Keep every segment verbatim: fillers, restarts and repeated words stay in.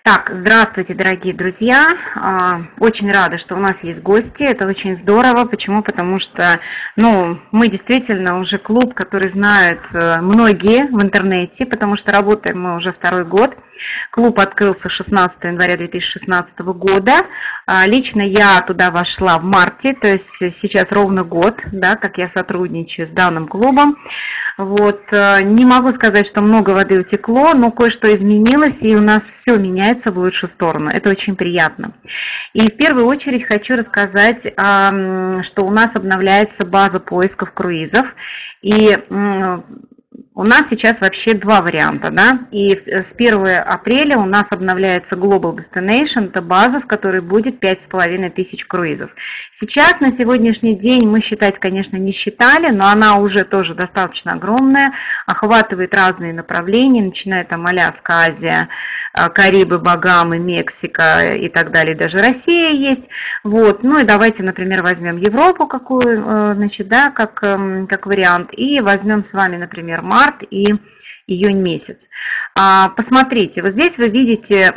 Так, здравствуйте, дорогие друзья. А, Очень рада, что у нас есть гости. Это очень здорово. Почему? Потому что, ну, мы действительно уже клуб, который знают э, многие в интернете, потому что работаем мы уже второй год. Клуб открылся шестнадцатого января две тысячи шестнадцатого года. А, Лично я туда вошла в марте, то есть сейчас ровно год, да, как я сотрудничаю с данным клубом. Вот, э, не могу сказать, что много воды утекло, но кое-что изменилось, и у нас все меняется в лучшую сторону. Это очень приятно. И в первую очередь хочу рассказать, ам, что у нас обновляется база поисков круизов. И м, у нас сейчас вообще два варианта, да, и с первого апреля у нас обновляется Global Destination, это база, в которой будет пять с половиной тысяч круизов. Сейчас, на сегодняшний день, мы считать, конечно, не считали, но она уже тоже достаточно огромная, охватывает разные направления, начиная там Аляска, Азия, Карибы, Багамы, Мексика и так далее, даже Россия есть. Вот. Ну и давайте, например, возьмем Европу какую, значит, да, как, как вариант, и возьмем с вами, например, март и июнь месяц. Посмотрите, вот здесь вы видите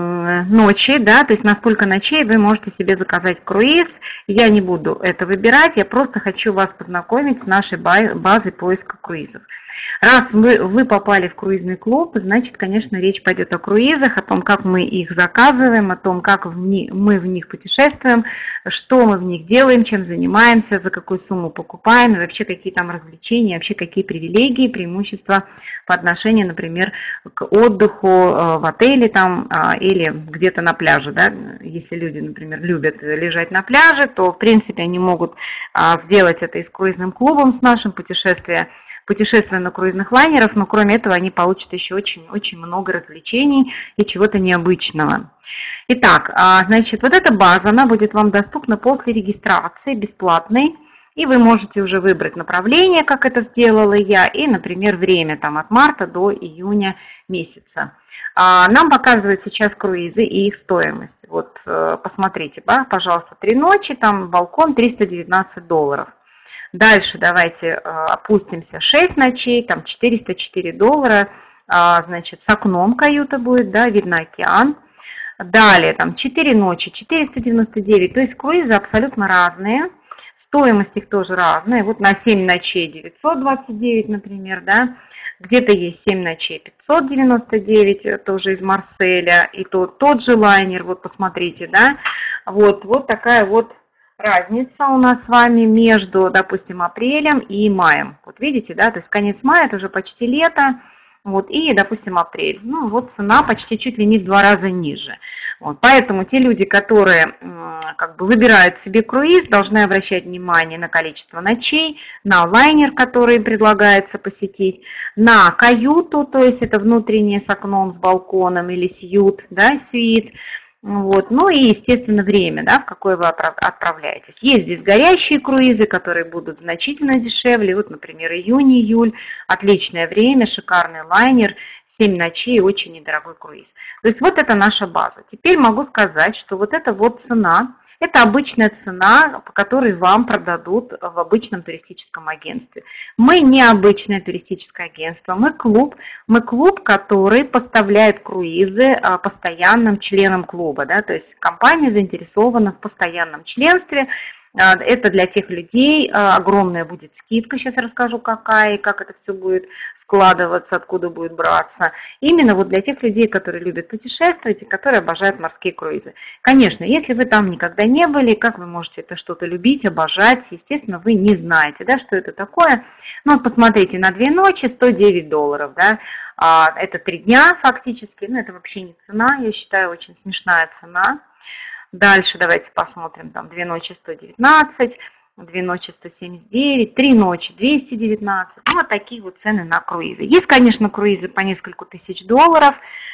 ночи, да, то есть на сколько ночей вы можете себе заказать круиз. Я не буду это выбирать, я просто хочу вас познакомить с нашей базой поиска круизов. Раз вы, вы попали в круизный клуб, значит, конечно, речь пойдет о круизах, о том, как мы их заказываем, о том, как в них, мы в них путешествуем, что мы в них делаем, чем занимаемся, за какую сумму покупаем, и вообще какие там развлечения, вообще какие привилегии, преимущества по отношению, например, к отдыху в отеле там или где-то на пляже. Да? Если люди, например, любят лежать на пляже, то, в принципе, они могут сделать это и с круизным клубом, с нашим путешествием, путешествия на круизных лайнерах, но кроме этого они получат еще очень-очень много развлечений и чего-то необычного. Итак, значит, вот эта база, она будет вам доступна после регистрации, бесплатной, и вы можете уже выбрать направление, как это сделала я, и, например, время там от марта до июня месяца. Нам показывают сейчас круизы и их стоимость. Вот посмотрите, пожалуйста, три ночи, там балкон триста девятнадцать долларов. Дальше давайте опустимся, шесть ночей, там четыреста четыре доллара, значит, с окном каюта будет, да, видно океан. Далее, там четыре ночи, четыреста девяносто девять, то есть круизы абсолютно разные, стоимость их тоже разная. Вот на семь ночей девятьсот двадцать девять, например, да, где-то есть семь ночей пятьсот девяносто девять, тоже из Марселя, и тот, тот же лайнер, вот посмотрите, да, вот, вот такая вот разница у нас с вами между, допустим, апрелем и маем. Вот видите, да, то есть конец мая, это уже почти лето, вот, и, допустим, апрель. Ну, вот цена почти чуть ли не в два раза ниже. Вот, поэтому те люди, которые как бы выбирают себе круиз, должны обращать внимание на количество ночей, на лайнер, который им предлагается посетить, на каюту, то есть это внутреннее с окном, с балконом или сьют, да, сюит. Вот. Ну и, естественно, время, да, в какое вы отправляетесь. Есть здесь горящие круизы, которые будут значительно дешевле. Вот, например, июнь-июль, отличное время, шикарный лайнер, семь ночей, очень недорогой круиз. То есть вот это наша база. Теперь могу сказать, что вот эта вот цена, это обычная цена, по которой вам продадут в обычном туристическом агентстве. Мы не обычное туристическое агентство, мы клуб, мы клуб, который поставляет круизы постоянным членам клуба. Да? То есть компания заинтересована в постоянном членстве. Это для тех людей, огромная будет скидка, сейчас расскажу какая, и как это все будет складываться, откуда будет браться. Именно вот для тех людей, которые любят путешествовать и которые обожают морские круизы. Конечно, если вы там никогда не были, как вы можете это что-то любить, обожать, естественно, вы не знаете, да, что это такое. Ну вот посмотрите, на две ночи сто девять долларов, да, это три дня фактически, ну это вообще не цена, я считаю, очень смешная цена. Дальше давайте посмотрим, там две ночи сто девятнадцать, две ночи сто семьдесят девять, три ночи двести девятнадцать. Ну, вот такие вот цены на круизы. Есть, конечно, круизы по несколько тысяч долларов,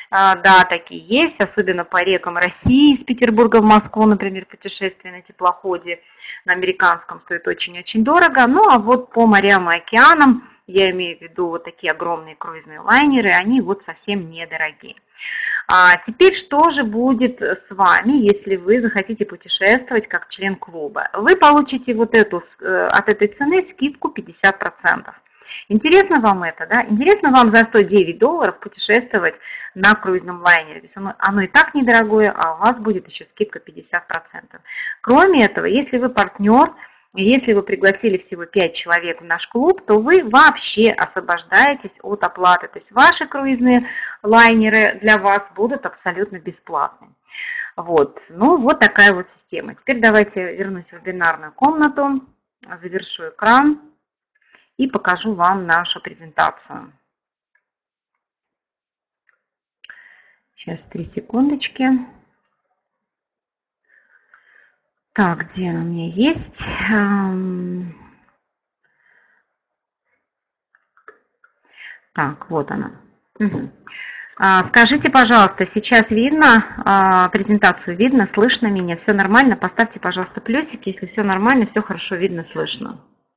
да, такие есть, особенно по рекам России, из Петербурга в Москву, например, путешествие на теплоходе на американском стоит очень-очень дорого. Ну, а вот по морям и океанам, я имею в виду вот такие огромные круизные лайнеры, они вот совсем недорогие. А теперь что же будет с вами, если вы захотите путешествовать как член клуба? Вы получите вот эту, от этой цены скидку пятьдесят процентов. Интересно вам это, да? Интересно вам за сто девять долларов путешествовать на круизном лайнере? То есть оно, оно и так недорогое, а у вас будет еще скидка пятьдесят процентов. Кроме этого, если вы партнер, если вы пригласили всего пять человек в наш клуб, то вы вообще освобождаетесь от оплаты. То есть ваши круизные лайнеры для вас будут абсолютно бесплатны. Вот, ну вот такая вот система. Теперь давайте вернусь в вебинарную комнату, завершу экран и покажу вам нашу презентацию. Сейчас три секундочки. Так, где она у меня есть? Так, вот она. Угу. Скажите, пожалуйста, сейчас видно презентацию, видно, слышно меня? Все нормально? Поставьте, пожалуйста, плюсики, если все нормально, все хорошо видно, слышно.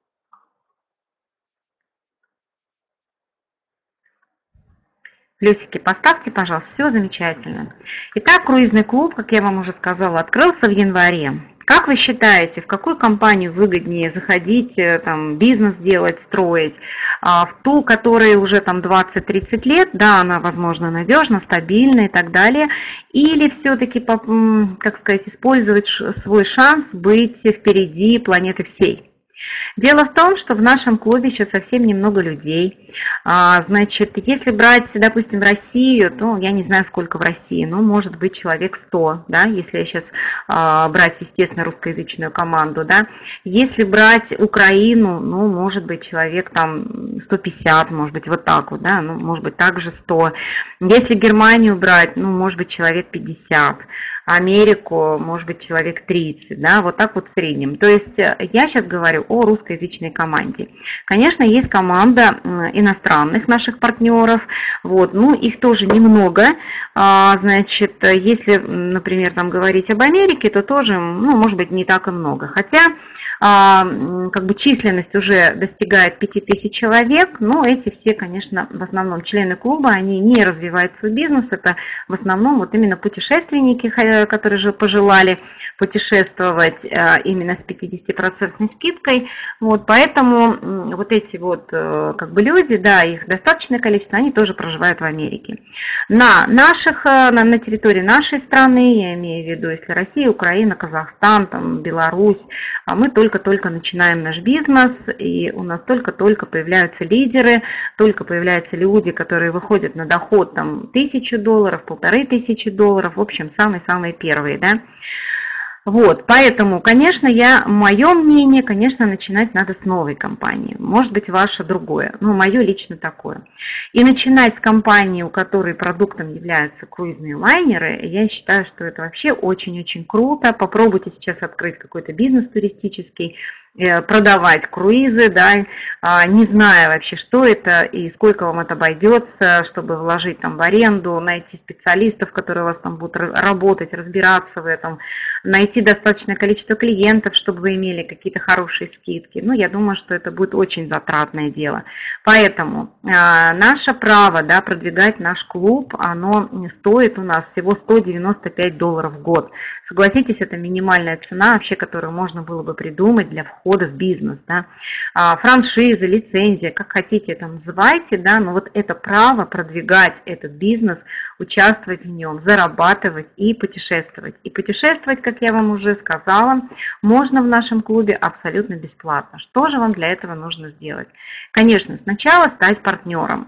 Плюсики поставьте, пожалуйста, все замечательно. Итак, круизный клуб, как я вам уже сказала, открылся в январе. Как вы считаете, в какую компанию выгоднее заходить, там, бизнес делать, строить? В ту, которая уже там двадцать-тридцать лет, да, она, возможно, надежна, стабильна и так далее, или все-таки, как сказать, использовать свой шанс быть впереди планеты всей? Дело в том, что в нашем клубе еще совсем немного людей. Значит, если брать, допустим, Россию, то я не знаю, сколько в России, но может быть человек сто, да, если я сейчас брать, естественно, русскоязычную команду, да. Если брать Украину, ну, может быть, человек там сто пятьдесят, может быть, вот так вот, да, ну, может быть, также сто. Если Германию брать, ну, может быть, человек пятьдесят. Америку, может быть, человек тридцать, да, вот так вот в среднем. То есть я сейчас говорю о русскоязычной команде. Конечно, есть команда иностранных наших партнеров, вот, ну, их тоже немного, значит, если, например, там говорить об Америке, то тоже, ну, может быть, не так и много, хотя как бы численность уже достигает пяти тысяч человек, но эти все, конечно, в основном члены клуба, они не развивают свой бизнес, это в основном вот именно путешественники, которые же пожелали путешествовать именно с пятидесятипроцентной скидкой, вот, поэтому вот эти вот как бы люди, да, их достаточное количество, они тоже проживают в Америке. На наших, на, на территории нашей страны, я имею в виду, если Россия, Украина, Казахстан, там, Беларусь, мы только-только начинаем наш бизнес, и у нас только-только появляются лидеры, только появляются люди, которые выходят на доход там тысячу долларов, полторы тысячи долларов, в общем, самые-самые первые, да. Вот, поэтому, конечно, я, мое мнение, конечно, начинать надо с новой компании. Может быть, ваше другое, но мое лично такое. И начинать с компании, у которой продуктом являются круизные лайнеры, я считаю, что это вообще очень-очень круто. Попробуйте сейчас открыть какой-то бизнес туристический, продавать круизы, да, не зная вообще, что это и сколько вам это обойдется, чтобы вложить там в аренду, найти специалистов, которые у вас там будут работать, разбираться в этом, найти достаточное количество клиентов, чтобы вы имели какие-то хорошие скидки. Ну, я думаю, что это будет очень затратное дело. Поэтому э, наше право, да, продвигать наш клуб, оно стоит у нас всего сто девяносто пять долларов в год. Согласитесь, это минимальная цена вообще, которую можно было бы придумать для входа в бизнес, да. А, франшиза, лицензия, как хотите это называйте, да, но вот это право продвигать этот бизнес, участвовать в нем, зарабатывать и путешествовать. И путешествовать, как я вам уже сказала, можно в нашем клубе абсолютно бесплатно. Что же вам для этого нужно сделать? Конечно, сначала стать партнером.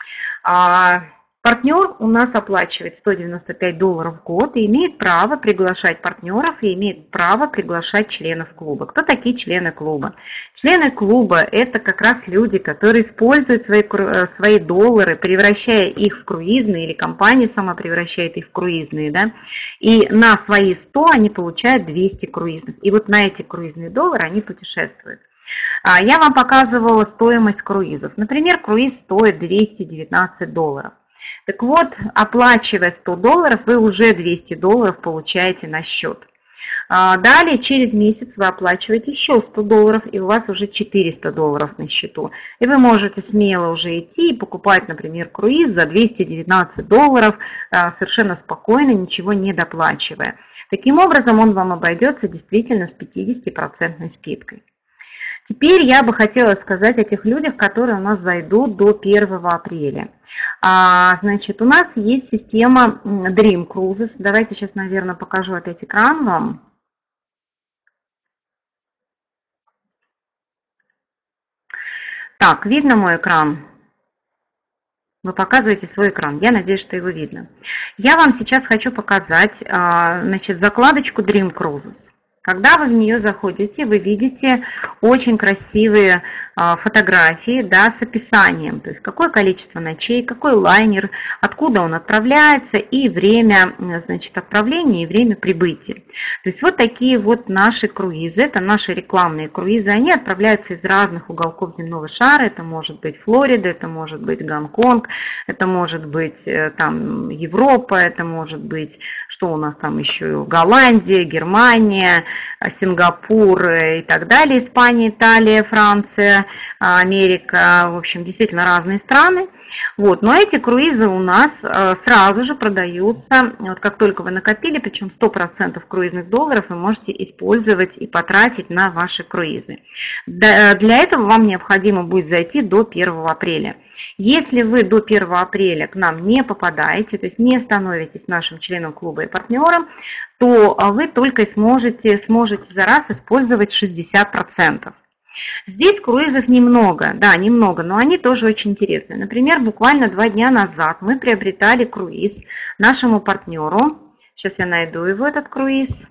Партнер у нас оплачивает сто девяносто пять долларов в год и имеет право приглашать партнеров и имеет право приглашать членов клуба. Кто такие члены клуба? Члены клуба – это как раз люди, которые используют свои, свои доллары, превращая их в круизные, или компания сама превращает их в круизные, да? И на свои сто они получают двести круизных. И вот на эти круизные доллары они путешествуют. Я вам показывала стоимость круизов. Например, круиз стоит двести девятнадцать долларов. Так вот, оплачивая сто долларов, вы уже двести долларов получаете на счет. Далее, через месяц вы оплачиваете еще сто долларов, и у вас уже четыреста долларов на счету. И вы можете смело уже идти и покупать, например, круиз за двести девятнадцать долларов, совершенно спокойно, ничего не доплачивая. Таким образом, он вам обойдется действительно с пятидесятипроцентной скидкой. Теперь я бы хотела сказать о тех людях, которые у нас зайдут до первого апреля. А, значит, у нас есть система Dream Cruises. Давайте сейчас, наверное, покажу опять экран вам. Так, видно мой экран? Вы показываете свой экран. Я надеюсь, что его видно. Я вам сейчас хочу показать, значит, закладочку Dream Cruises. Когда вы в нее заходите, вы видите очень красивые фотографии, да, с описанием, то есть какое количество ночей, какой лайнер, откуда он отправляется и время, значит, отправления и время прибытия. То есть вот такие вот наши круизы, это наши рекламные круизы, они отправляются из разных уголков земного шара, это может быть Флорида, это может быть Гонконг, это может быть там Европа, это может быть, что у нас там еще, Голландия, Германия, Сингапур и так далее, Испания, Италия, Франция, Америка, в общем, действительно разные страны. Вот. Но эти круизы у нас сразу же продаются, вот как только вы накопили, причем сто процентов круизных долларов вы можете использовать и потратить на ваши круизы. Для этого вам необходимо будет зайти до первого апреля. Если вы до первого апреля к нам не попадаете, то есть не становитесь нашим членом клуба и партнером, то вы только сможете, сможете за раз использовать шестьдесят процентов. Здесь круизов немного, да, немного, но они тоже очень интересные. Например, буквально два дня назад мы приобретали круиз нашему партнеру. Сейчас я найду его, этот круиз.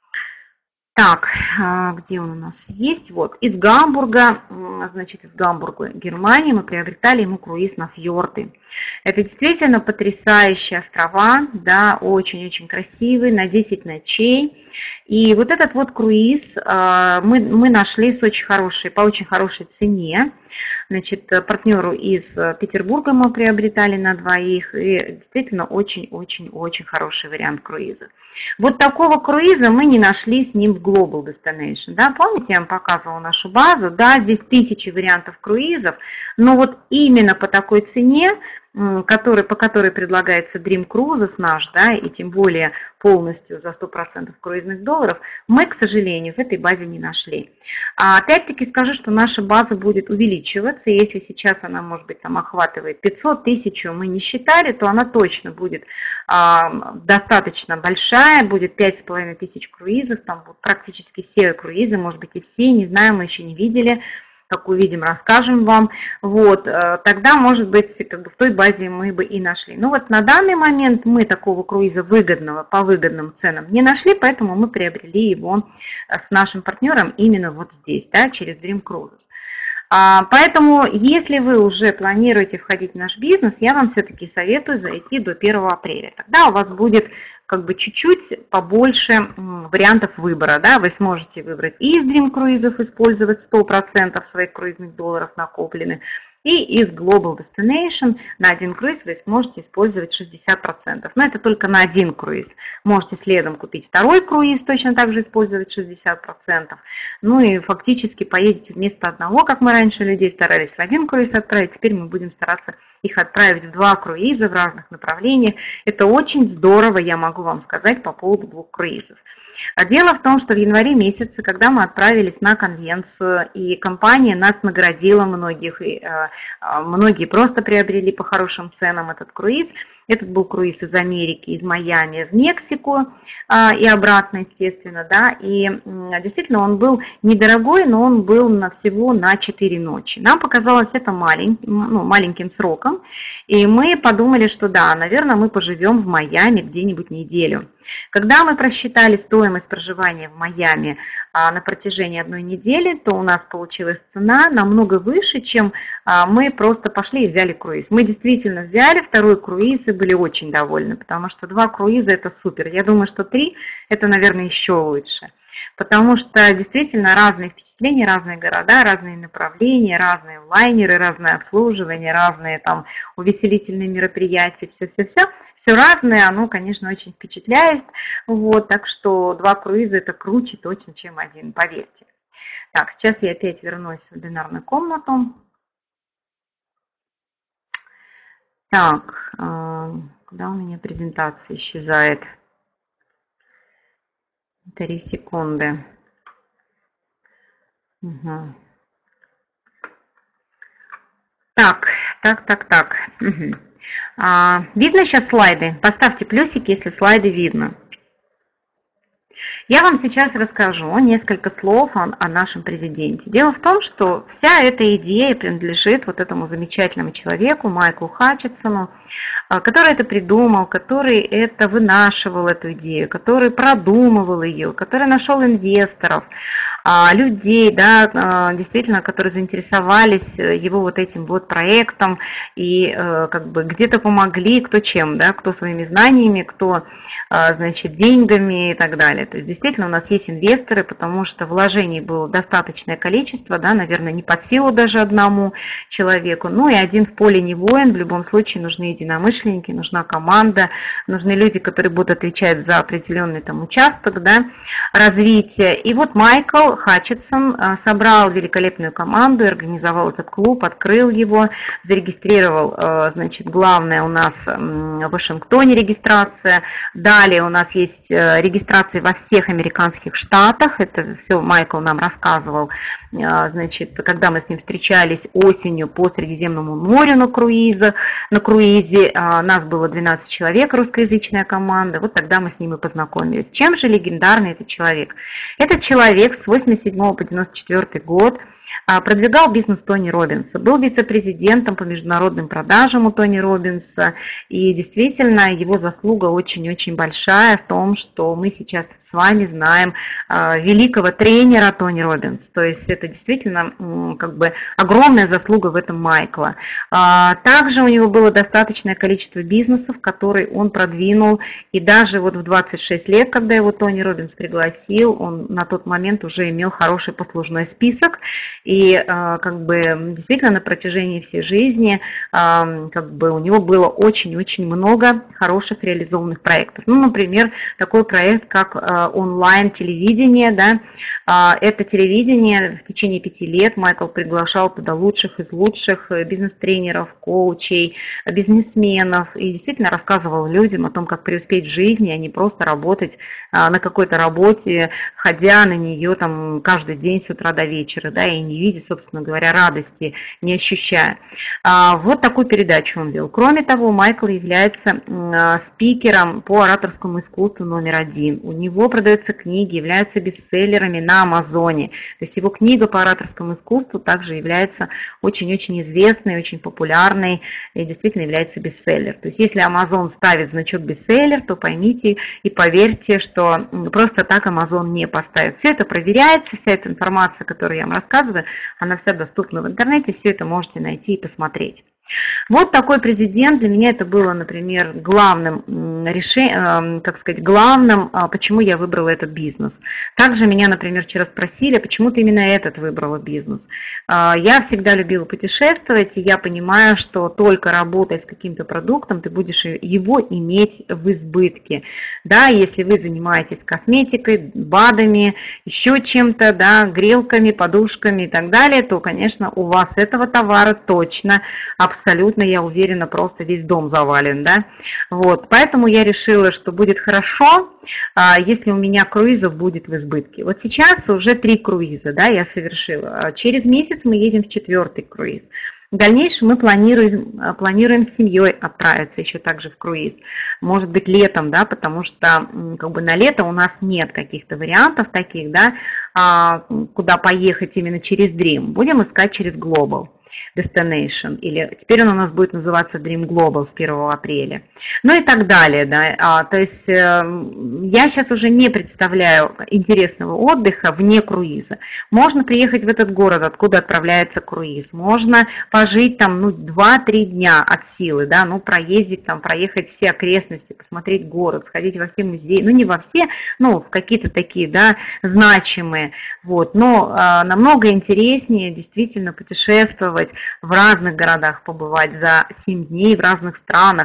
Так, где он у нас есть? Вот, из Гамбурга, значит, из Гамбурга, Германии, мы приобретали ему круиз на фьорды. Это действительно потрясающие острова, да, очень-очень красивые, на десять ночей. И вот этот вот круиз мы, мы нашли с очень хорошей, по очень хорошей цене. Значит, партнеру из Петербурга мы приобретали на двоих, и действительно очень-очень-очень хороший вариант круиза. Вот такого круиза мы не нашли с ним в Global Destination. Да? Помните, я вам показывала нашу базу? Да, здесь тысячи вариантов круизов, но вот именно по такой цене, который, по которой предлагается Dream Cruises наш, да, и тем более полностью за сто процентов круизных долларов, мы, к сожалению, в этой базе не нашли. А опять-таки скажу, что наша база будет увеличиваться, и если сейчас она, может быть, там охватывает пятьсот тысяч, мы не считали, то она точно будет а, достаточно большая, будет пять с половиной тысяч круизов, там будут практически все круизы, может быть, и все, не знаю, мы еще не видели. Как увидим, расскажем вам. Вот, тогда, может быть, как бы в той базе мы бы и нашли. Но вот на данный момент мы такого круиза выгодного, по выгодным ценам не нашли, поэтому мы приобрели его с нашим партнером именно вот здесь, да, через Dream Cruises. Поэтому, если вы уже планируете входить в наш бизнес, я вам все-таки советую зайти до первого апреля. Тогда у вас будет как бы чуть-чуть побольше вариантов выбора. Да? Вы сможете выбрать и из Dream Cruises использовать сто процентов своих круизных долларов накопленных, и из Global Destination на один круиз вы сможете использовать шестьдесят процентов. Но это только на один круиз. Можете следом купить второй круиз, точно так же использовать шестьдесят процентов. Ну и фактически поедете вместо одного, как мы раньше людей старались в один круиз отправить, теперь мы будем стараться их отправить в два круиза в разных направлениях. Это очень здорово, я могу вам сказать, по поводу двух круизов. А дело в том, что в январе месяце, когда мы отправились на конвенцию, и компания нас наградила многих, и э, многие просто приобрели по хорошим ценам этот круиз. Этот был круиз из Америки, из Майами в Мексику э, и обратно, естественно, да. И э, действительно он был недорогой, но он был на всего на четыре ночи. Нам показалось это маленьким, ну, маленьким сроком, и мы подумали, что да, наверное, мы поживем в Майами где-нибудь неделю. Когда мы просчитали стоимость проживания в Майами на протяжении одной недели, то у нас получилась цена намного выше, чем мы просто пошли и взяли круиз. Мы действительно взяли второй круиз и были очень довольны, потому что два круиза – это супер. Я думаю, что три – это, наверное, еще лучше. Потому что действительно разные впечатления, разные города, разные направления, разные лайнеры, разное обслуживание, разные там увеселительные мероприятия, все-все-все. Все разное, оно, конечно, очень впечатляет. Вот, так что два круиза это круче точно, чем один, поверьте. Так, сейчас я опять вернусь в бинарную комнату. Так, куда у меня презентация исчезает? Три секунды. Угу. Так, так, так, так. Угу. А, видно сейчас слайды? Поставьте плюсики, если слайды видно. Я вам сейчас расскажу несколько слов о, о нашем президенте. Дело в том, что вся эта идея принадлежит вот этому замечательному человеку, Майклу Хатчинсону, который это придумал, который это вынашивал, эту идею, который продумывал ее, который нашел инвесторов, людей, да, действительно, которые заинтересовались его вот этим вот проектом и как бы где-то помогли, кто чем, да, кто своими знаниями, кто, значит, деньгами и так далее. То есть действительно у нас есть инвесторы, потому что вложений было достаточное количество, да, наверное, не под силу даже одному человеку. Ну и один в поле не воин, в любом случае нужны единомышленники, нужна команда, нужны люди, которые будут отвечать за определенный там участок, да, развития. И вот Майкл Хатчинсон собрал великолепную команду, организовал этот клуб, открыл его, зарегистрировал, значит, главное у нас в Вашингтоне регистрация. Далее у нас есть регистрация во всех американских штатах. Это все Майкл нам рассказывал, значит, когда мы с ним встречались осенью по Средиземному морю на круизе. На круизе нас было двенадцать человек, русскоязычная команда. Вот тогда мы с ним и познакомились. Чем же легендарный этот человек? Этот человек с восемьдесят седьмого по девяносто четвёртый год продвигал бизнес Тони Роббинса, был вице-президентом по международным продажам у Тони Роббинса, и действительно его заслуга очень-очень большая в том, что мы сейчас с вами знаем великого тренера Тони Роббинс, то есть это действительно как бы огромная заслуга в этом Майкла. Также у него было достаточное количество бизнесов, которые он продвинул, и даже вот в двадцать шесть лет, когда его Тони Роббинс пригласил, он на тот момент уже имел хороший послужной список. И как бы действительно на протяжении всей жизни как бы у него было очень-очень много хороших реализованных проектов. Ну, например, такой проект, как онлайн-телевидение. Да? Это телевидение в течение пяти лет Майкл приглашал туда лучших из лучших бизнес-тренеров, коучей, бизнесменов. И действительно рассказывал людям о том, как преуспеть в жизни, а не просто работать на какой-то работе, ходя на нее там каждый день с утра до вечера, да, и не видя, собственно говоря, радости, не ощущая. Вот такую передачу он вел. Кроме того, Майкл является спикером по ораторскому искусству номер один. У него продаются книги, являются бестселлерами на Амазоне. То есть его книга по ораторскому искусству также является очень-очень известной, очень популярной и действительно является бестселлер. То есть если Амазон ставит значок бестселлер, то поймите и поверьте, что просто так Амазон не поставит. Все это проверяется, вся эта информация, которую я вам рассказываю, она вся доступна в интернете, все это можете найти и посмотреть. Вот такой президент. Для меня это было, например, главным решением, как сказать, главным, почему я выбрала этот бизнес. Также меня, например, вчера спросили, почему ты именно этот выбрала бизнес. Я всегда любила путешествовать, и я понимаю, что только работая с каким-то продуктом, ты будешь его иметь в избытке. Да, если вы занимаетесь косметикой, БАДами, еще чем-то, да, грелками, подушками и так далее, то, конечно, у вас этого товара точно абсолютно Абсолютно, я уверена, просто весь дом завален, да, вот, поэтому я решила, что будет хорошо, если у меня круизов будет в избытке. Вот сейчас уже три круиза, да, я совершила, через месяц мы едем в четвертый круиз. В дальнейшем мы планируем, планируем с семьей отправиться еще также в круиз. Может быть летом, да, потому что как бы на лето у нас нет каких-то вариантов таких, да, куда поехать именно через Dream. Будем искать через Global Destination, или теперь он у нас будет называться Dream Global с первого апреля, ну и так далее, да, а, то есть э, я сейчас уже не представляю интересного отдыха вне круиза. Можно приехать в этот город, откуда отправляется круиз, можно пожить там, ну, два-три дня от силы, да, ну, проездить там, проехать все окрестности, посмотреть город, сходить во все музеи, ну, не во все, ну, в какие-то такие, да, значимые, вот, но э, намного интереснее действительно путешествовать в разных городах, побывать за семь дней в разных странах.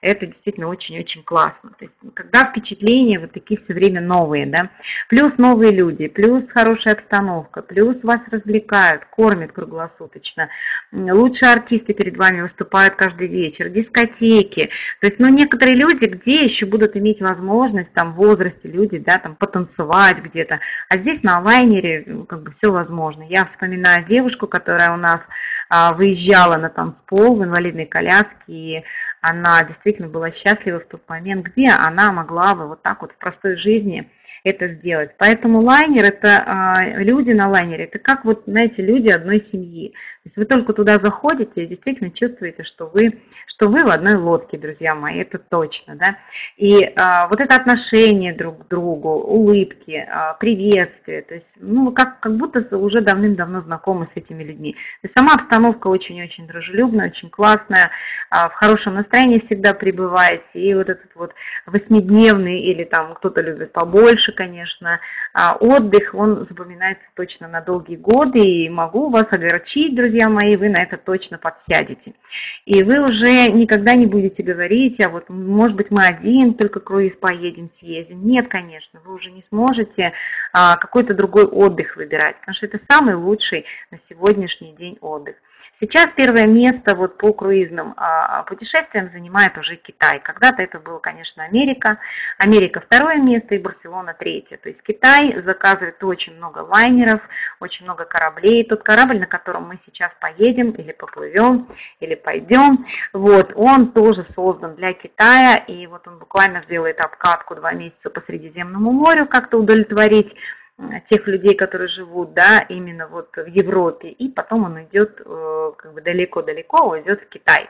это действительно очень-очень классно. То есть, когда впечатления вот такие все время новые, да, плюс новые люди, плюс хорошая обстановка, плюс вас развлекают, кормят круглосуточно, лучшие артисты перед вами выступают каждый вечер, дискотеки. То есть, ну, некоторые люди, где еще будут иметь возможность, там, в возрасте люди, да, там, потанцевать где-то, а здесь на лайнере, ну, как бы все возможно. Я вспоминаю девушку, которая у нас а, выезжала на танцпол в инвалидной коляске, и она действительно была счастлива в тот момент, где она могла бы вот так вот в простой жизни это сделать. Поэтому лайнер, это люди на лайнере, это как вот, знаете, люди одной семьи. То есть вы только туда заходите и действительно чувствуете, что вы, что вы в одной лодке, друзья мои, это точно, да. И а, вот это отношение друг к другу, улыбки, а, приветствие, то есть, ну, как, как будто уже давным-давно знакомы с этими людьми. То есть сама обстановка очень-очень дружелюбная, очень классная, а, в хорошем настроении всегда пребываете, и вот этот вот восьмидневный, или там кто-то любит побольше, конечно, отдых, он запоминается точно на долгие годы, и могу вас огорчить, друзья мои, вы на это точно подсядете. И вы уже никогда не будете говорить, а вот, может быть, мы один только круиз поедем, съездим. Нет, конечно, вы уже не сможете какой-то другой отдых выбирать, потому что это самый лучший на сегодняшний день отдых. Сейчас первое место вот по круизным путешествиям занимает уже Китай. Когда-то это было, конечно, Америка. Америка второе место и Барселона третье. То есть Китай заказывает очень много лайнеров, очень много кораблей. Тот корабль, на котором мы сейчас поедем или поплывем, или пойдем, вот, он тоже создан для Китая. И вот он буквально сделает обкатку два месяца по Средиземному морю, как-то удовлетворить тех людей, которые живут, да, именно вот в Европе, и потом он идет как бы далеко-далеко, уйдет в Китай.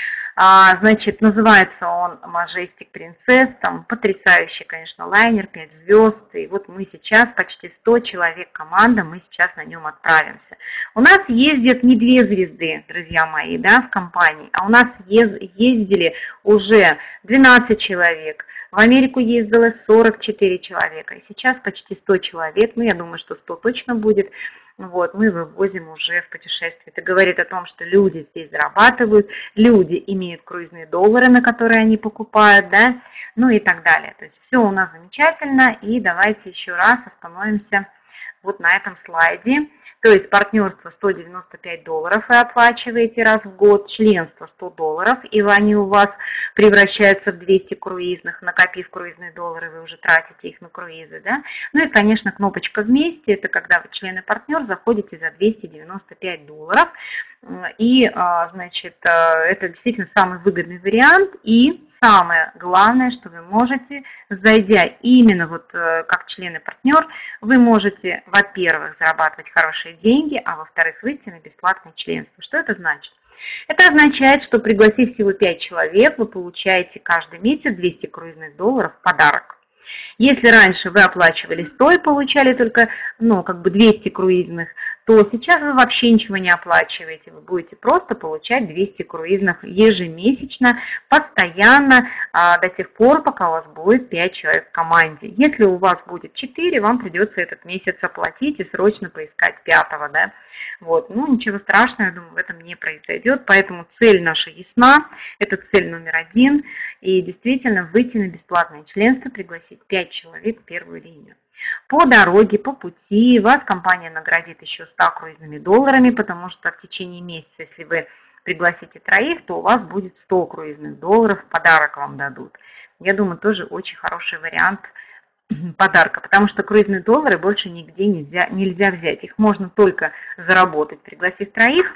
А, значит, называется он Majestic Princess, там потрясающий, конечно, лайнер, пять звезд, и вот мы сейчас, почти сто человек команда, мы сейчас на нем отправимся. У нас ездят не две звезды, друзья мои, да, в компании, а у нас ездили уже двенадцать человек. В Америку ездило сорок четыре человека, и сейчас почти сто человек, ну я думаю, что сто точно будет, вот, мы вывозим уже в путешествие. Это говорит о том, что люди здесь зарабатывают, люди имеют круизные доллары, на которые они покупают, да, ну и так далее. То есть все у нас замечательно, и давайте еще раз остановимся вот на этом слайде. То есть партнерство сто девяносто пять долларов вы оплачиваете раз в год, членство сто долларов, и они у вас превращаются в двести круизных, накопив круизные доллары, вы уже тратите их на круизы, да. Ну и, конечно, кнопочка «Вместе», это когда вы член и партнер заходите за двести девяносто пять долларов, и, значит, это действительно самый выгодный вариант, и самое главное, что вы можете, зайдя именно вот как член и партнер, вы можете, во-первых, зарабатывать хорошие деньги, а во-вторых, выйти на бесплатное членство. Что это значит? Это означает, что пригласив всего пять человек, вы получаете каждый месяц двести круизных долларов в подарок. Если раньше вы оплачивали сто и получали только, ну, как бы двести круизных, то сейчас вы вообще ничего не оплачиваете. Вы будете просто получать двести круизных ежемесячно, постоянно, до тех пор, пока у вас будет пять человек в команде. Если у вас будет четыре, вам придется этот месяц оплатить и срочно поискать пятого, да. Вот. Ну, ничего страшного, я думаю, в этом не произойдет. Поэтому цель наша ясна, это цель номер один. И действительно выйти на бесплатное членство, пригласить пять человек в первую линию. По дороге, по пути вас компания наградит еще ста круизными долларами, потому что в течение месяца, если вы пригласите троих, то у вас будет сто круизных долларов, в подарок вам дадут. Я думаю, тоже очень хороший вариант подарка, потому что круизные доллары больше нигде нельзя, нельзя взять. Их можно только заработать, пригласив троих.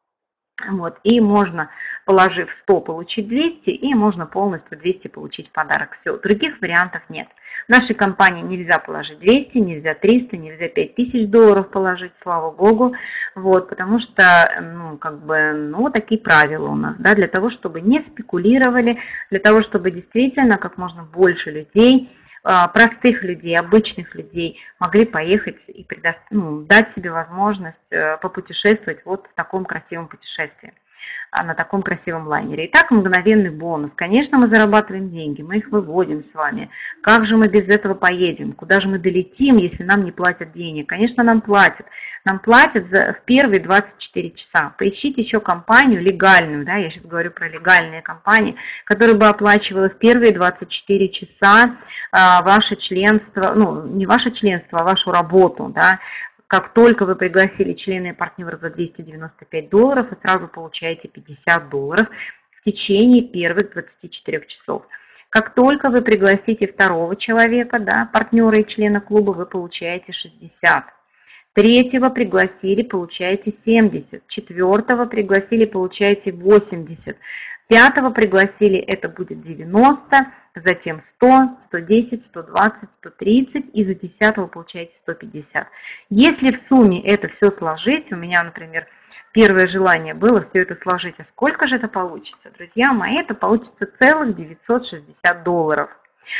Вот, и можно, положив сто, получить двести, и можно полностью двести получить в подарок. Все, других вариантов нет. В нашей компании нельзя положить двести, нельзя триста, нельзя пять тысяч долларов положить, слава богу, вот, потому что, ну, как бы, ну, такие правила у нас, да, для того, чтобы не спекулировали, для того, чтобы действительно как можно больше людей, простых людей, обычных людей могли поехать и предо... ну, дать себе возможность попутешествовать вот в таком красивом путешествии. на таком красивом лайнере. Итак, мгновенный бонус. Конечно, мы зарабатываем деньги, мы их выводим с вами. Как же мы без этого поедем? Куда же мы долетим, если нам не платят денег? Конечно, нам платят. Нам платят за, в первые двадцать четыре часа. Поищите еще компанию легальную, да, я сейчас говорю про легальные компании, которые бы оплачивала в первые двадцать четыре часа а, ваше членство, ну, не ваше членство, а вашу работу, да. Как только вы пригласили члена и партнера за двести девяносто пять долларов, вы сразу получаете пятьдесят долларов в течение первых двадцати четырёх часов. Как только вы пригласите второго человека, да, партнера и члена клуба, вы получаете шестьдесят. Третьего пригласили, получаете семьдесят. Четвертого пригласили, получаете восемьдесят. Пятого пригласили, это будет девяносто, затем сто, сто десять, сто двадцать, сто тридцать и за десятого получаете сто пятьдесят. Если в сумме это все сложить, у меня, например, первое желание было все это сложить, а сколько же это получится? Друзья мои, это получится целых девятьсот шестьдесят долларов.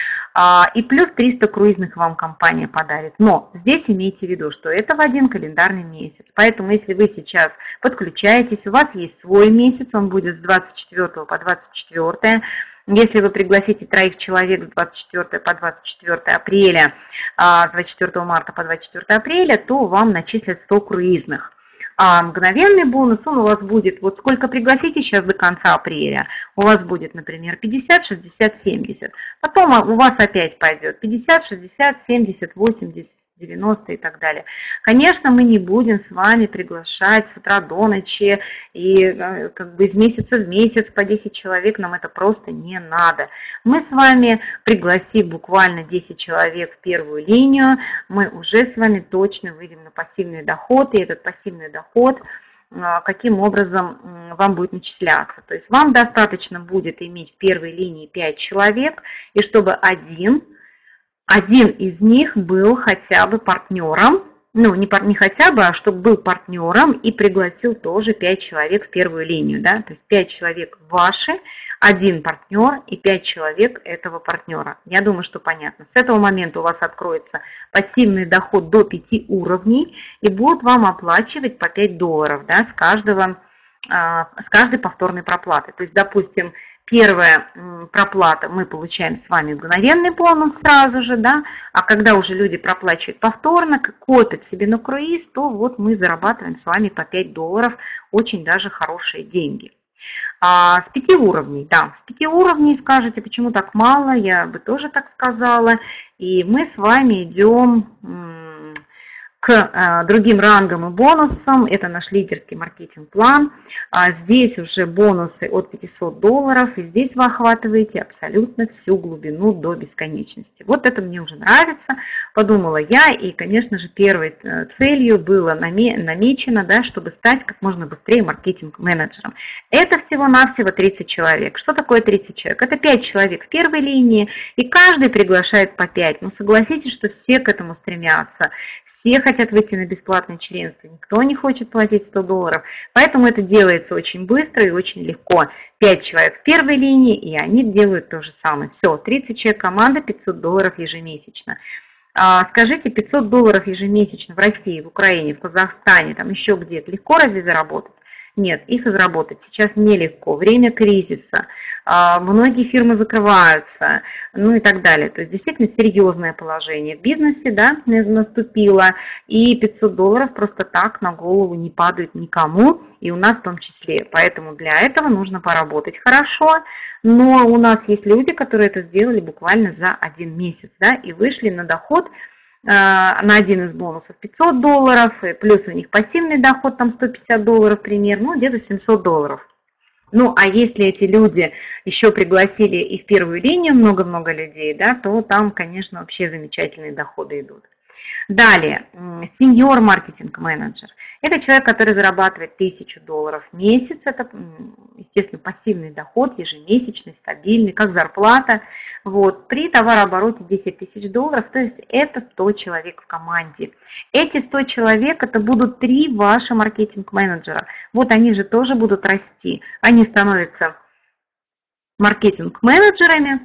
И плюс триста круизных вам компания подарит. Но здесь имейте в виду, что это в один календарный месяц. Поэтому если вы сейчас подключаетесь, у вас есть свой месяц, он будет с двадцать четвёртого по двадцать четвёртое. Если вы пригласите троих человек с двадцать четвёртого по двадцать четвёртое апреля, с двадцать четвёртого марта по двадцать четвёртое апреля, то вам начислят сто круизных. А мгновенный бонус, он у вас будет, вот сколько пригласите сейчас до конца апреля, у вас будет, например, пятьдесят, шестьдесят, семьдесят. Потом у вас опять пойдет пятьдесят, шестьдесят, семьдесят, восемьдесят, девяносто и так далее. Конечно, мы не будем с вами приглашать с утра до ночи и как бы из месяца в месяц по десять человек, нам это просто не надо. Мы с вами, пригласив буквально десять человек в первую линию, мы уже с вами точно выйдем на пассивный доход, и этот пассивный доход каким образом вам будет начисляться. То есть вам достаточно будет иметь в первой линии пять человек, и чтобы один Один из них был хотя бы партнером, ну не, не хотя бы, а чтобы был партнером и пригласил тоже пять человек в первую линию. Да? То есть пять человек ваши, один партнер и пять человек этого партнера. Я думаю, что понятно. С этого момента у вас откроется пассивный доход до пяти уровней и будут вам оплачивать по пять долларов, да, с, каждого, с каждой повторной проплаты. То есть, допустим, первая проплата, мы получаем с вами мгновенный бонус сразу же, да, а когда уже люди проплачивают повторно, копят себе на круиз, то вот мы зарабатываем с вами по пять долларов, очень даже хорошие деньги. А с пяти уровней, да, с пяти уровней скажете, почему так мало, я бы тоже так сказала, и мы с вами идем к другим рангам и бонусам. Это наш лидерский маркетинг-план. Здесь уже бонусы от пятисот долларов, и здесь вы охватываете абсолютно всю глубину до бесконечности. Вот это мне уже нравится, подумала я, и, конечно же, первой целью было намечено, да, чтобы стать как можно быстрее маркетинг-менеджером. Это всего-навсего тридцать человек. Что такое тридцать человек? Это пять человек в первой линии, и каждый приглашает по пять. Но согласитесь, что все к этому стремятся, все хотят выйти на бесплатное членство, никто не хочет платить сто долларов, поэтому это делается очень быстро и очень легко. пять человек в первой линии, и они делают то же самое. Все, тридцать человек команда, пятьсот долларов ежемесячно. Скажите, пятьсот долларов ежемесячно в России, в Украине, в Казахстане, там еще где-то, легко разве заработать? Нет, их заработать сейчас нелегко. Время кризиса, многие фирмы закрываются, ну и так далее. То есть действительно серьезное положение в бизнесе, да, наступило, и пятьсот долларов просто так на голову не падают никому, и у нас в том числе. Поэтому для этого нужно поработать хорошо, но у нас есть люди, которые это сделали буквально за один месяц, да, и вышли на доход на один из бонусов пятьсот долларов, плюс у них пассивный доход там сто пятьдесят долларов примерно, ну где-то семьсот долларов. Ну а если эти люди еще пригласили и в первую линию много-много людей, да, то там, конечно, вообще замечательные доходы идут. Далее, сеньор маркетинг-менеджер. Это человек, который зарабатывает тысячу долларов в месяц. Это, естественно, пассивный доход, ежемесячный, стабильный, как зарплата. Вот, при товарообороте десять тысяч долларов, то есть это сто человек в команде. Эти сто человек, это будут три ваши маркетинг-менеджера. Вот они же тоже будут расти. Они становятся маркетинг-менеджерами.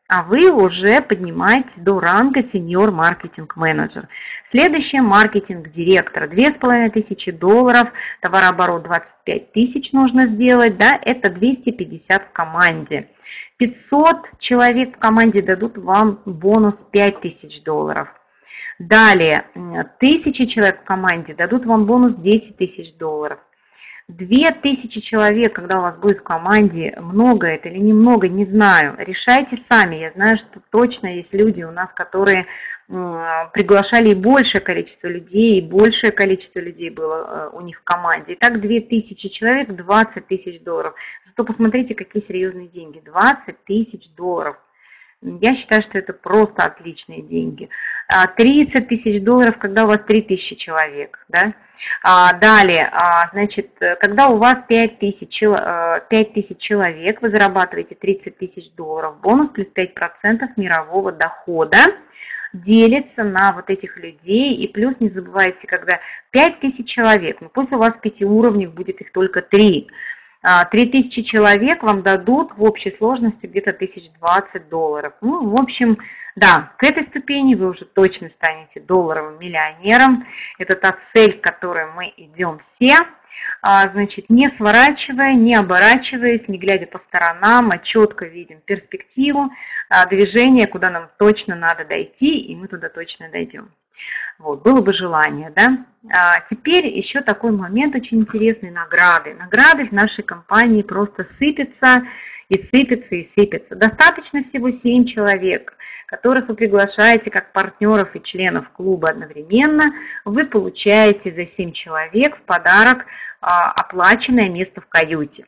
а вы уже поднимаетесь до ранга сеньор маркетинг менеджер. Следующее — маркетинг-директор. две с половиной тысячи долларов, товарооборот двадцать пять тысяч нужно сделать, да, это двести пятьдесят в команде. пятьсот человек в команде дадут вам бонус пять тысяч долларов. Далее, тысяча человек в команде дадут вам бонус десять тысяч долларов. Две тысячи человек, когда у вас будет в команде, много это или немного, не знаю. Решайте сами. Я знаю, что точно есть люди у нас, которые приглашали и большее количество людей, и большее количество людей было у них в команде. Итак, две тысячи человек, двадцать тысяч долларов. Зато посмотрите, какие серьезные деньги. двадцать тысяч долларов. Я считаю, что это просто отличные деньги. тридцать тысяч долларов, когда у вас три тысячи человек. Да? Далее, значит, когда у вас пять тысяч человек, вы зарабатываете тридцать тысяч долларов, бонус плюс пять процентов мирового дохода делится на вот этих людей. И плюс не забывайте, когда пять тысяч человек, ну пусть у вас пятиуровневых будет их только три. три тысячи человек вам дадут в общей сложности где-то тысяч двадцать долларов. Ну, в общем, да, к этой ступени вы уже точно станете долларовым миллионером. Это та цель, к которой мы идем все. Значит, не сворачивая, не оборачиваясь, не глядя по сторонам, а четко видим перспективу движения, куда нам точно надо дойти, и мы туда точно дойдем. Вот, было бы желание, да. А теперь еще такой момент очень интересный — награды. Награды в нашей компании просто сыпятся и сыпятся и сыпятся. Достаточно всего семь человек, которых вы приглашаете как партнеров и членов клуба одновременно. Вы получаете за семь человек в подарок а, оплаченное место в каюте.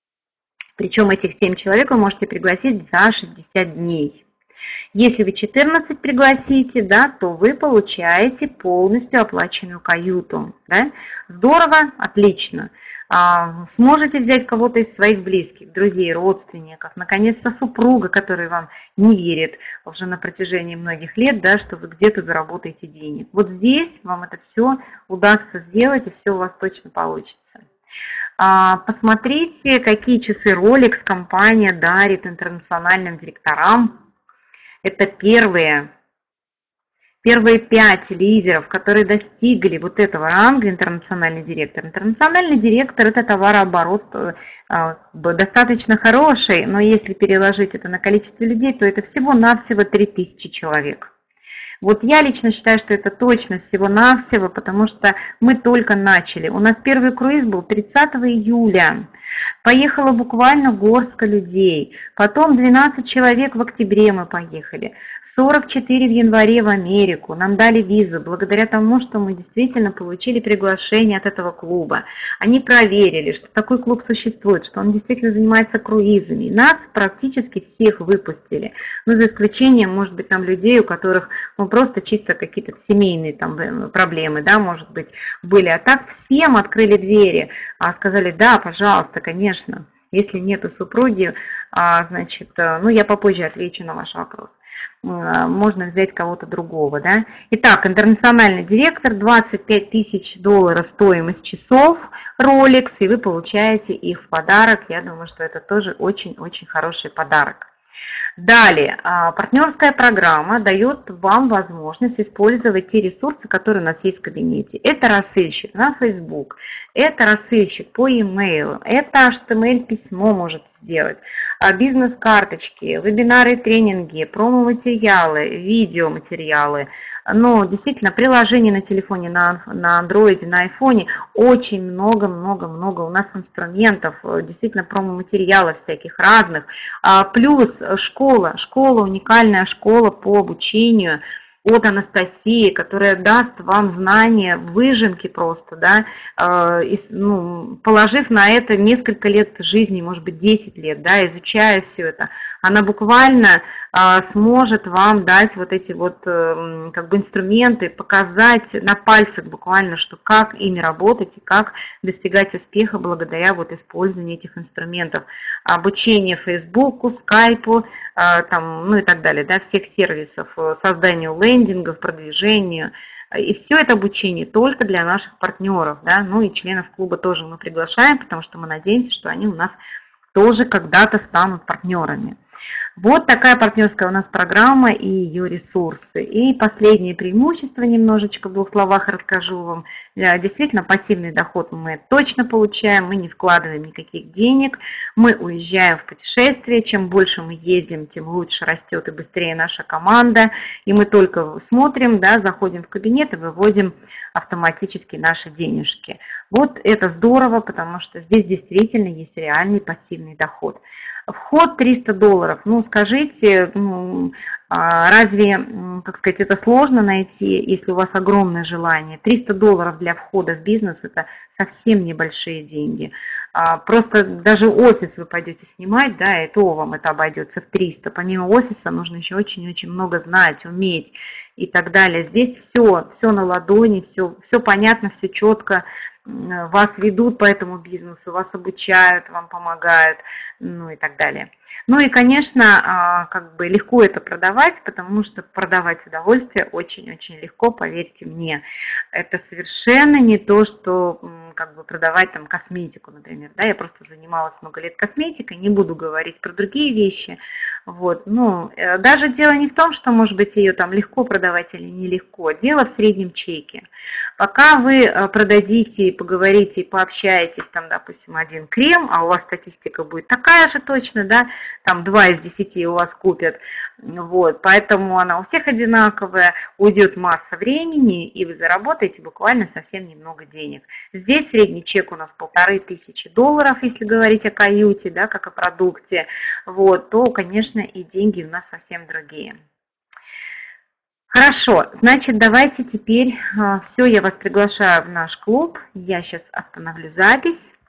Причем этих семь человек вы можете пригласить за шестьдесят дней. Если вы четырнадцать пригласите, да, то вы получаете полностью оплаченную каюту. Да? Здорово, отлично. А, сможете взять кого-то из своих близких, друзей, родственников, наконец-то супруга, который вам не верит уже на протяжении многих лет, да, что вы где-то заработаете денег. Вот здесь вам это все удастся сделать, и все у вас точно получится. А, посмотрите, какие часы Rolex компания дарит интернациональным директорам. Это первые, первые пять лидеров, которые достигли вот этого ранга интернациональный директор. Интернациональный директор — это товарооборот достаточно хороший, но если переложить это на количество людей, то это всего-навсего три тысячи человек. Вот я лично считаю, что это точно всего-навсего, потому что мы только начали. У нас первый круиз был тридцатого июля. Поехала буквально горстка людей. Потом двенадцать человек в октябре мы поехали. сорок четыре в январе в Америку. Нам дали визы благодаря тому, что мы действительно получили приглашение от этого клуба. Они проверили, что такой клуб существует, что он действительно занимается круизами. Нас практически всех выпустили. Ну, за исключением, может быть, там людей, у которых ну, просто чисто какие-то семейные там проблемы, да, может быть, были. А так всем открыли двери, сказали: да, пожалуйста, конечно. Если нету супруги, значит, ну я попозже отвечу на ваш вопрос. Можно взять кого-то другого, да. Итак, интернациональный директор, двадцать пять тысяч долларов стоимость часов Rolex, и вы получаете их в подарок. Я думаю, что это тоже очень-очень хороший подарок. Далее, партнерская программа дает вам возможность использовать те ресурсы, которые у нас есть в кабинете. Это рассылщик на Facebook, это рассылщик по e-mail, это эйч ти эм эль-письмо можете сделать, бизнес-карточки, вебинары, тренинги, промо-материалы, видеоматериалы. Но действительно, приложений на телефоне, на, на Android, на iPhone очень много-много-много у нас инструментов, действительно промо-материалов всяких разных. Плюс школа, школа, уникальная школа по обучению от Анастасии, которая даст вам знания, выжимки просто, да, э, ну, положив на это несколько лет жизни, может быть десять лет, да, изучая все это, она буквально э, сможет вам дать вот эти вот э, как бы инструменты, показать на пальцах буквально, что как ими работать и как достигать успеха благодаря вот использованию этих инструментов. Обучение Фейсбуку, Скайпу, э, там, ну и так далее, да, всех сервисов, созданию лендингов, продвижению. И все это обучение только для наших партнеров, да, ну и членов клуба тоже мы приглашаем, потому что мы надеемся, что они у нас тоже когда-то станут партнерами. Вот такая партнерская у нас программа и ее ресурсы. И последнее преимущество немножечко в двух словах расскажу вам. Действительно, пассивный доход мы точно получаем, мы не вкладываем никаких денег, мы уезжаем в путешествие, чем больше мы ездим, тем лучше растет и быстрее наша команда, и мы только смотрим, да, заходим в кабинет и выводим автоматически наши денежки. Вот это здорово, потому что здесь действительно есть реальный пассивный доход. Вход триста долларов. Ну, скажите, ну, разве, как сказать, это сложно найти, если у вас огромное желание? триста долларов для входа в бизнес – это совсем небольшие деньги. Просто даже офис вы пойдете снимать, да, и то вам это обойдется в триста. Помимо офиса нужно еще очень-очень много знать, уметь и так далее. Здесь все, все на ладони, все, все понятно, все четко. Вас ведут по этому бизнесу, вас обучают, вам помогают, ну и так далее. Ну и, конечно, как бы легко это продавать, потому что продавать удовольствие очень-очень легко, поверьте мне. Это совершенно не то, что как бы продавать там косметику, например. Да, я просто занималась много лет косметикой, не буду говорить про другие вещи. Вот. Ну, даже дело не в том, что, может быть, ее там легко продавать или нелегко. Дело в среднем чеке. Пока вы продадите, поговорите, пообщаетесь, там, допустим, один крем, а у вас статистика будет такая же точно, да, там два из десяти у вас купят, вот, поэтому она у всех одинаковая, уйдет масса времени, и вы заработаете буквально совсем немного денег. Здесь средний чек у нас полторы тысячи долларов, если говорить о каюте, да, как о продукте, вот, то, конечно, и деньги у нас совсем другие. Хорошо, значит, давайте теперь, все, я вас приглашаю в наш клуб, я сейчас остановлю запись.